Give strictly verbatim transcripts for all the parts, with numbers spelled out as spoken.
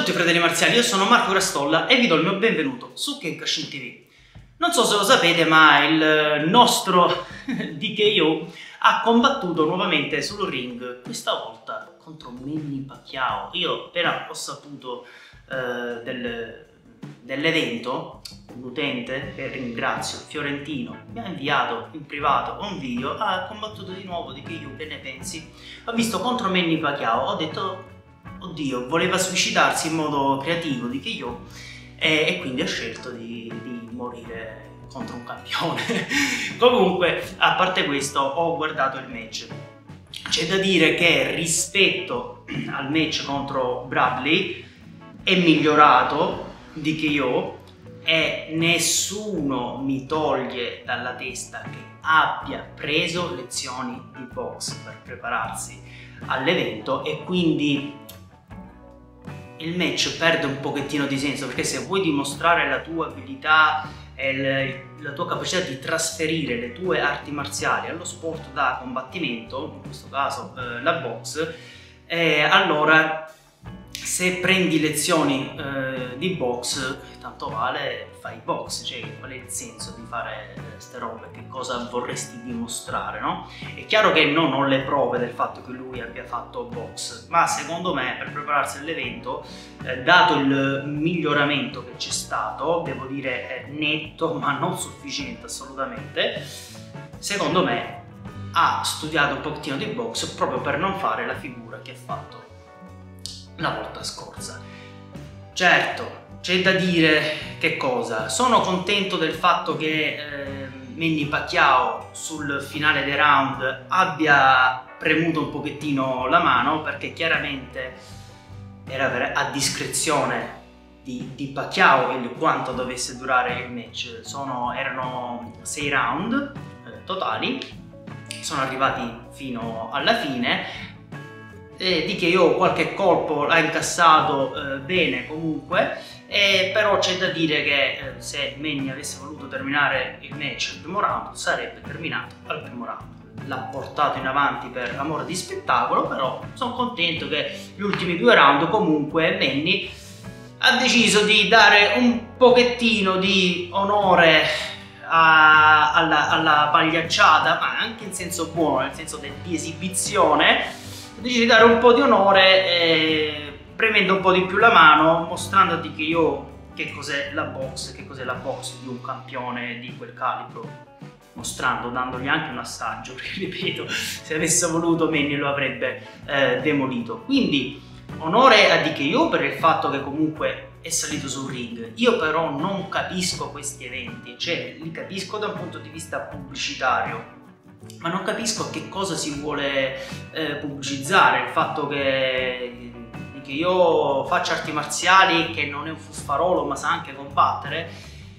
tutti fratelli marziali, io sono Marco Grastolla e vi do il mio benvenuto su Kenkashin T V. Non so se lo sapete, ma il nostro D K O ha combattuto nuovamente sul ring, questa volta contro Manny Pacquiao. Io appena ho saputo eh, del, dell'evento, un utente, che ringrazio, Fiorentino, mi ha inviato in privato un video, ha combattuto di nuovo D K O, che ne pensi? Ho visto contro Manny Pacquiao, ho detto... oddio, voleva suicidarsi in modo creativo di K O e, e quindi ha scelto di, di morire contro un campione. Comunque, a parte questo, ho guardato il match. C'è da dire che rispetto al match contro Bradley è migliorato di K O e nessuno mi toglie dalla testa che abbia preso lezioni di box per prepararsi all'evento, e quindi il match perde un pochettino di senso, perché se vuoi dimostrare la tua abilità e la tua capacità di trasferire le tue arti marziali allo sport da combattimento, in questo caso eh, la box, eh, allora se prendi lezioni eh, di box, tanto vale fai box, cioè qual è il senso di fare queste robe, che cosa vorresti dimostrare, no? È chiaro che non ho le prove del fatto che lui abbia fatto box, ma secondo me per prepararsi all'evento, eh, dato il miglioramento che c'è stato, devo dire eh, netto ma non sufficiente assolutamente, secondo me ha studiato un pochettino di box proprio per non fare la figura che ha fatto la volta scorsa. Certo, c'è da dire che cosa, sono contento del fatto che eh, Manny Pacquiao sul finale dei round abbia premuto un pochettino la mano, perché chiaramente era a discrezione di, di Pacquiao il quanto dovesse durare il match. Sono, erano sei round eh, totali, sono arrivati fino alla fine. E di che io qualche colpo l'ha incassato eh, bene comunque, eh, però c'è da dire che eh, se Manny avesse voluto terminare il match al primo round sarebbe terminato al primo round. L'ha portato in avanti per amore di spettacolo, però sono contento che gli ultimi due round comunque Manny ha deciso di dare un pochettino di onore a, alla, alla pagliacciata, ma anche in senso buono, nel senso di esibizione. Decidi di dare un po' di onore eh, premendo un po' di più la mano, mostrandoti che io che cos'è la box, che cos'è la box di un campione di quel calibro, mostrando, dandogli anche un assaggio, perché ripeto, se avesse voluto Manny lo avrebbe eh, demolito. Quindi onore a D K O per il fatto che comunque è salito sul ring. Io però non capisco questi eventi, cioè li capisco da un punto di vista pubblicitario, ma non capisco che cosa si vuole eh, pubblicizzare. Il fatto che, che io faccia arti marziali, che non è un fuffarolo ma sa anche combattere,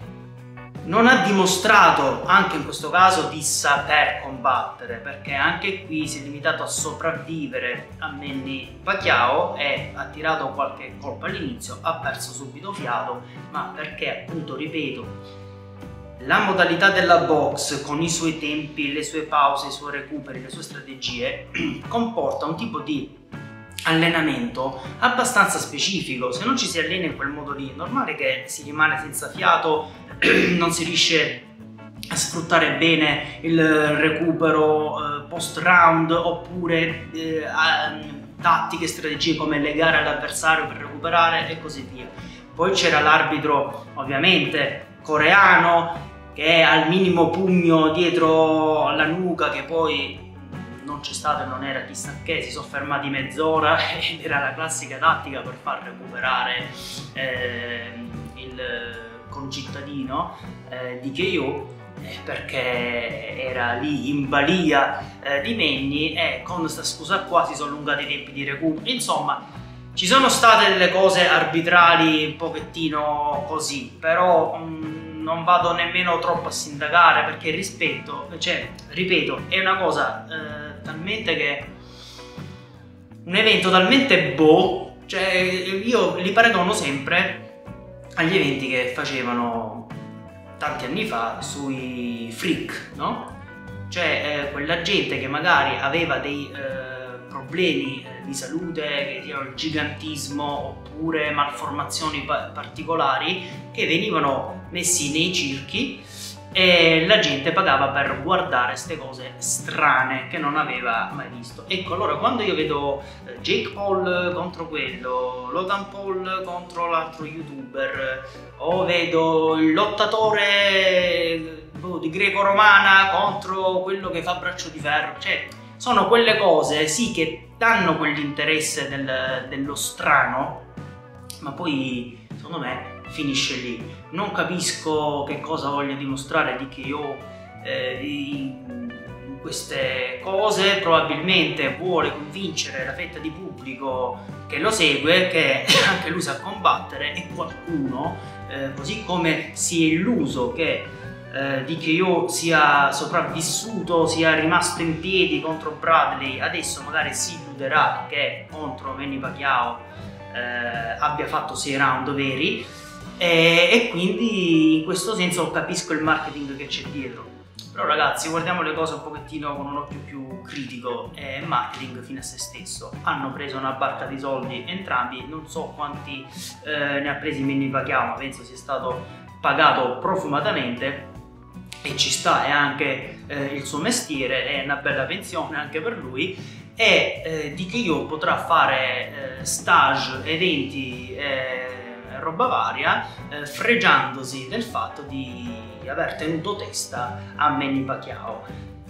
non ha dimostrato anche in questo caso di saper combattere, perché anche qui si è limitato a sopravvivere a Manny Pacquiao e ha tirato qualche colpo all'inizio, ha perso subito fiato, ma perché appunto, ripeto, la modalità della box con i suoi tempi, le sue pause, i suoi recuperi, le sue strategie comporta un tipo di allenamento abbastanza specifico. Se non ci si allena in quel modo lì, è normale che si rimane senza fiato, non si riesce a sfruttare bene il recupero eh, post round, oppure eh, a, tattiche e strategie come legare all'avversario per recuperare e così via. Poi c'era l'arbitro ovviamente coreano, che al minimo pugno dietro la nuca, che poi non c'è stato e non era chissà che, si sono fermati mezz'ora ed era la classica tattica per far recuperare eh, il concittadino eh, di K O, eh, perché era lì in balia eh, di Manny, e con questa scusa qua si sono allungati i tempi di recupero. Insomma, ci sono state delle cose arbitrali un pochettino così, però mh, non vado nemmeno troppo a sindacare, perché rispetto, cioè, ripeto, è una cosa eh, talmente che un evento talmente boh, cioè io li paragono sempre agli eventi che facevano tanti anni fa sui freak, no? Cioè eh, quella gente che magari aveva dei eh, problemi eh, di salute, che siano il gigantismo oppure malformazioni pa particolari, che venivano messi nei circhi e la gente pagava per guardare queste cose strane che non aveva mai visto. Ecco, allora quando io vedo Jake Paul contro quello, Logan Paul contro l'altro youtuber, o vedo il lottatore di greco-romana contro quello che fa braccio di ferro, cioè sono quelle cose sì che danno quell'interesse del, dello strano, ma poi secondo me finisce lì. Non capisco che cosa voglia dimostrare D K O eh, in queste cose. Probabilmente vuole convincere la fetta di pubblico che lo segue che anche lui sa combattere, e qualcuno, eh, così come si è illuso che eh, D K O sia sopravvissuto, sia rimasto in piedi contro Bradley, adesso magari si illuderà che contro Manny Pacquiao eh, abbia fatto sei round veri. E, e quindi in questo senso capisco il marketing che c'è dietro. Però ragazzi, guardiamo le cose un pochettino con un occhio più critico. È marketing fine a se stesso. Hanno preso una barca di soldi entrambi, non so quanti eh, ne ha presi Manny Pacquiao, ma penso sia stato pagato profumatamente, e ci sta, è anche eh, il suo mestiere, è una bella pensione anche per lui. E eh, D K O potrà fare eh, stage, eventi, eh, roba varia, eh, fregiandosi del fatto di aver tenuto testa a Manny Pacquiao.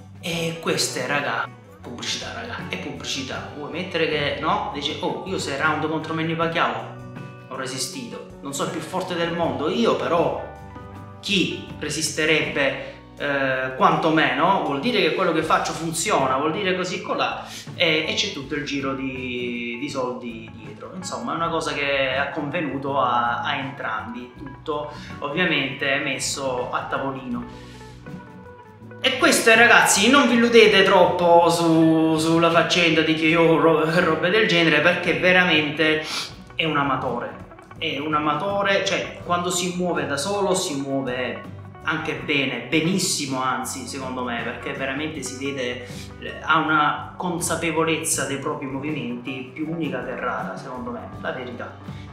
E queste, raga, pubblicità, raga, è pubblicità. Vuoi mettere che, no? Dice, oh, io sei round contro Manny Pacquiao ho resistito, non so il più forte del mondo, io però chi resisterebbe eh, quantomeno, vuol dire che quello che faccio funziona, vuol dire così colà, e, e c'è tutto il giro di, di soldi dietro. Insomma, è una cosa che ha convenuto a, a entrambi, tutto ovviamente messo a tavolino. E questo, ragazzi, non vi illudete troppo su, sulla faccenda di che io robe del genere, perché veramente è un amatore. È un amatore, cioè quando si muove da solo si muove anche bene, benissimo anzi, secondo me, perché veramente si vede, ha una consapevolezza dei propri movimenti più unica che rara, secondo me, la verità.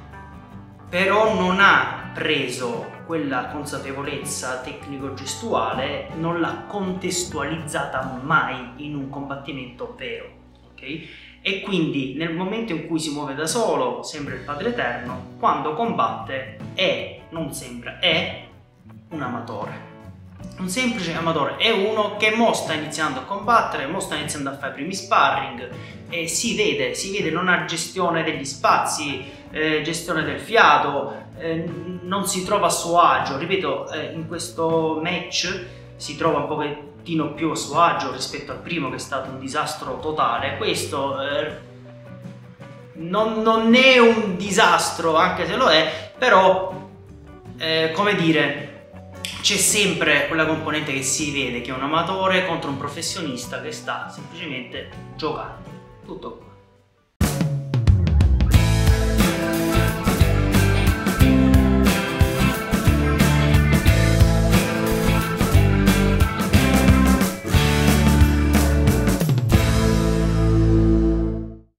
Però non ha preso quella consapevolezza tecnico-gestuale, non l'ha contestualizzata mai in un combattimento vero, ok? E quindi nel momento in cui si muove da solo sembra il Padre Eterno, quando combatte è, non sembra, è un amatore. Un semplice amatore, è uno che mo sta iniziando a combattere, mo sta iniziando a fare i primi sparring, e si vede, si vede, non ha gestione degli spazi, eh, gestione del fiato, eh, non si trova a suo agio. Ripeto, eh, in questo match si trova un pochettino più a suo agio rispetto al primo, che è stato un disastro totale. Questo eh, non, non è un disastro, anche se lo è, però eh, come dire, c'è sempre quella componente che si vede, che è un amatore contro un professionista che sta semplicemente giocando. Tutto